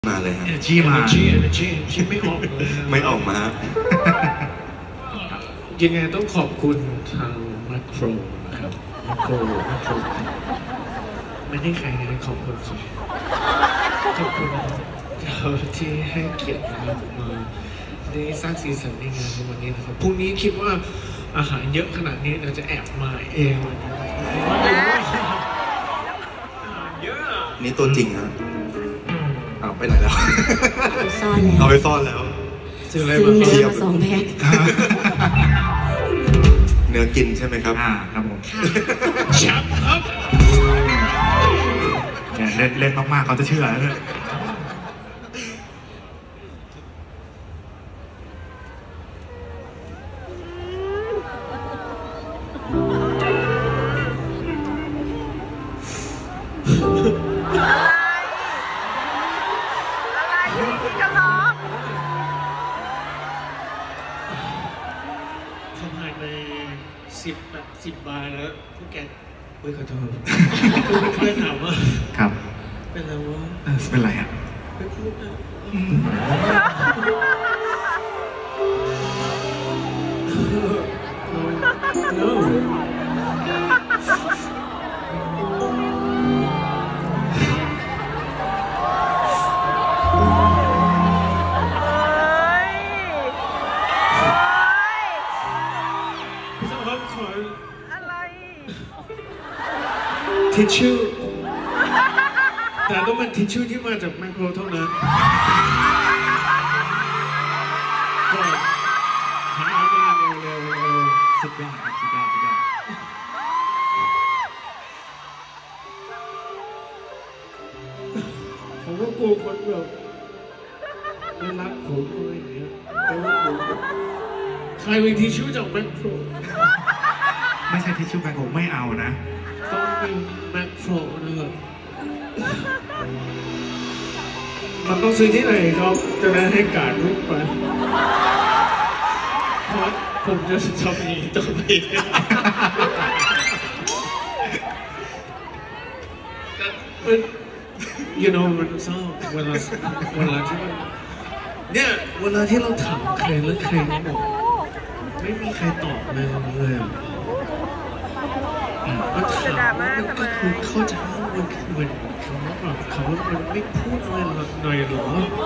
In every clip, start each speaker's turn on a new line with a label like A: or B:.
A: มาเลยครับ
B: ชี้มา
C: ชี้ไม่ออกเลย
A: ไม่ออกมา
C: ยังไงต้องขอบคุณทางแมคโครนะครับแมคโครไม่ได้ใครเลยขอบคุณครับขอบคุณเราที่ให้เกียรตินะครับมาได้สร้างสีสันในงานในวันนี้นะครับพรุ่งนี้คิดว่าอาหารเยอะขนาดนี้เราจะแอบมาเองวันนี้เยอะ
A: นี่ตัวจริงนะเอาไปไหนแล้ว
D: ซ่อนแล้ว
A: เอาไปซ่อนแล้ว
D: ซื้อเนื้อมา2 แพ็ค
A: เนื้อกินใช่ไหมครับ
B: ครับผม
C: ชับครับ
B: เล่นมากๆเขาจะเชื่อแล้วเนี่ย
C: 10 บาทแล้วพวกแกเฮ้ยขอโทษเพื่อนถามว่า
B: ครับ
C: เป็นอะไรวะ
B: เป็นไรอ่ะ
C: ไม่พูดนะทิชชู่แต่ต้องเป็นทิชชู่ที่มาจากแมคโครเท่านั้นก็หามาเร็ว
B: สุดยอดครับสุดยอด
C: ผมก็กลัวคนแบบไม่รักผมอะไรอย่างเงี้ยแต่ว่าผมใครมีทิชชู่จากแมคโคร
B: ไม่ใช่ทิชชู่แมคโครไม่เอานะ
C: ต้องเป็นแมคโครนะครับมันต้องซื้อที่ไหนครับจะได้ให้การลุกไปเพราะผมจะชอบนี้ต่อไปมันเศร้าเวลาที่เนี่ยเวลาที่เราถามใครแล้วใครบอกไม่มีใครตอบเลยมันถามมันก็คือเข้าใจว่ามันเหมือนเขามันไม่พูดอะไรหน่อยหรอ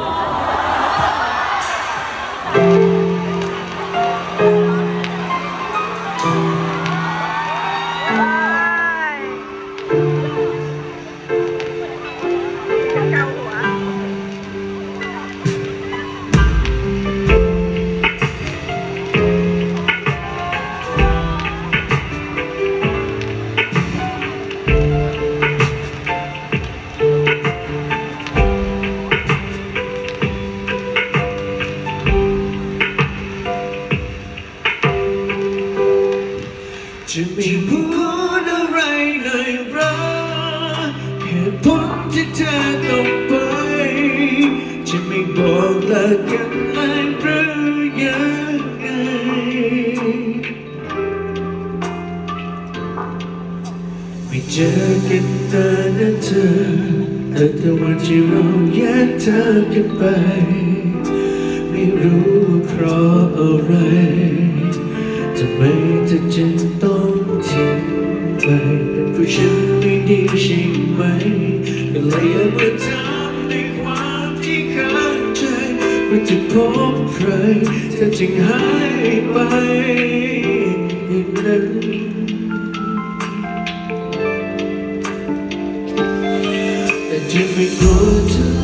C: จะไม่พูดอะไรเลยรักเหตุผลที่เธอต้องไปจะไม่บอกเลิกกันเลยหรือยังไงไม่เจอกันนานนะเธอแต่วันที่เราแยกทางกันไปไม่รู้เพราะอะไรทำไมเธอจึงต้องทิ้งไปเป็นเพราะฉันไม่ดีใช่ไหมก็เลยอยากมาถามในความที่ข้างใจว่าจะพบใครเธอจึงหายไปอย่างนั้นแต่จะไม่กลัวเธอ